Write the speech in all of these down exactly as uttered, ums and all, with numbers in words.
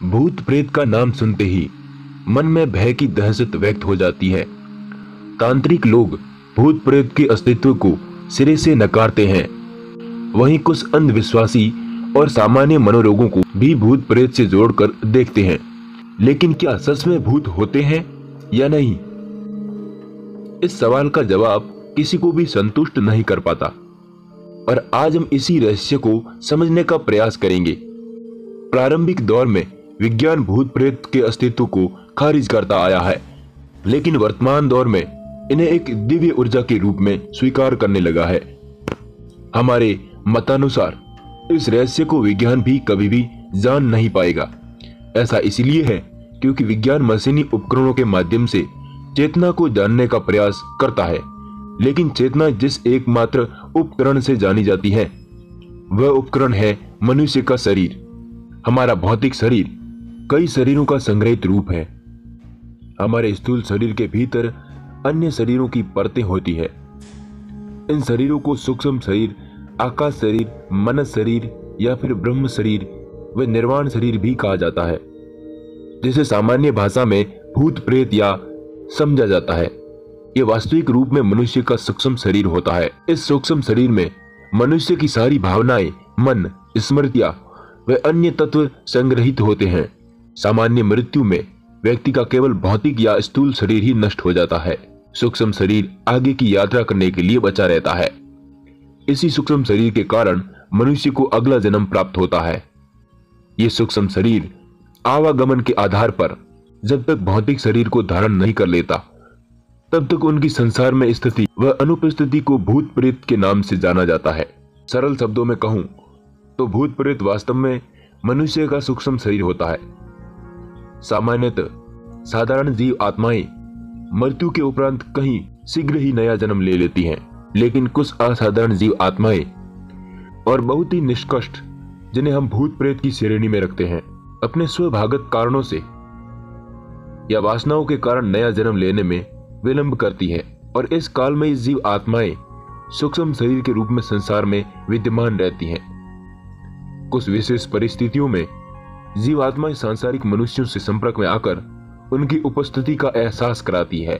भूत प्रेत का नाम सुनते ही मन में भय की दहशत व्यक्त हो जाती है। तांत्रिक लोग भूत प्रेत के अस्तित्व को सिरे से नकारते हैं। वहीं कुछ अंधविश्वासी और सामान्य मनोरोगों को भी भूत प्रेत से जोड़कर देखते हैं। लेकिन क्या सच में भूत होते हैं या नहीं? इस सवाल का जवाब किसी को भी संतुष्ट नहीं कर पाता, और आज हम इसी रहस्य को समझने का प्रयास करेंगे। प्रारंभिक दौर में विज्ञान भूत प्रेत के अस्तित्व को खारिज करता आया है, लेकिन वर्तमान दौर में इन्हें एक दिव्य ऊर्जा के रूप में स्वीकार करने लगा है। हमारे मतानुसार इस रहस्य को विज्ञान भी कभी भी जान नहीं पाएगा। ऐसा इसलिए है क्योंकि विज्ञान मशीनी उपकरणों के माध्यम से चेतना को जानने का प्रयास करता है, लेकिन चेतना जिस एकमात्र उपकरण से जानी जाती है वह उपकरण है मनुष्य का शरीर। हमारा भौतिक शरीर कई शरीरों का संग्रहित रूप है। हमारे स्थूल शरीर के भीतर अन्य शरीरों की परतें होती है। इन शरीरों को सूक्ष्म शरीर, आकाश शरीर, मनस शरीर या फिर ब्रह्म शरीर व निर्वाण शरीर भी कहा जाता है, जिसे सामान्य भाषा में भूत प्रेत या समझा जाता है। यह वास्तविक रूप में मनुष्य का सूक्ष्म शरीर होता है। इस सूक्ष्म शरीर में मनुष्य की सारी भावनाएं, मन, स्मृतियां व अन्य तत्व संग्रहित होते हैं। सामान्य मृत्यु में व्यक्ति का केवल भौतिक या स्थूल शरीर ही नष्ट हो जाता है। सूक्ष्म शरीर आगे की यात्रा करने के लिए बचा रहता है। इसी सूक्ष्म शरीर के कारण मनुष्य को अगला जन्म प्राप्त होता है। ये सूक्ष्म शरीर आवागमन के आधार पर जब तक भौतिक शरीर को धारण नहीं कर लेता, तब तक उनकी संसार में स्थिति व अनुपस्थिति को भूत प्रेत के नाम से जाना जाता है। सरल शब्दों में कहूं तो भूत प्रेत वास्तव में मनुष्य का सूक्ष्म शरीर होता है। सामान्यतः साधारण जीव आत्माएं मृत्यु के उपरांत कहीं शीघ्र ही नया जन्म ले लेती हैं, लेकिन कुछ असाधारण जीव आत्माएं और बहुत ही निष्कष्ट, जिन्हें हम भूत प्रेत की श्रेणी में रखते हैं, अपने स्वभागत कारणों से या वासनाओं के कारण नया जन्म लेने में विलंब करती हैं, और इस काल में जीव आत्माएं सूक्ष्म शरीर के रूप में संसार में विद्यमान रहती हैं। कुछ विशेष परिस्थितियों में जीव आत्माएं सांसारिक मनुष्यों से संपर्क में आकर उनकी उपस्थिति का एहसास कराती है,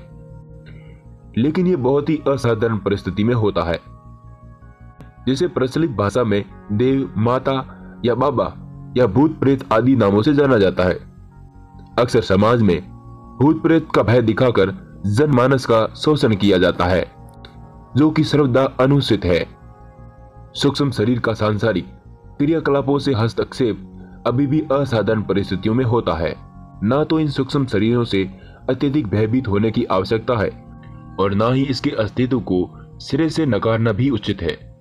लेकिन यह बहुत ही असाधारण परिस्थिति में होता है, जिसे प्रचलित भाषा में देव, माता या बाबा या भूत प्रेत आदि नामों से जाना जाता है। अक्सर समाज में भूत प्रेत का भय दिखाकर जनमानस का शोषण किया जाता है, जो कि सर्वदा अनुचित है। सूक्ष्म शरीर का सांसारिक क्रियाकलापों से हस्तक्षेप अभी भी असाधारण परिस्थितियों में होता है। ना तो इन सूक्ष्म शरीरों से अत्यधिक भयभीत होने की आवश्यकता है, और ना ही इसके अस्तित्व को सिरे से नकारना भी उचित है।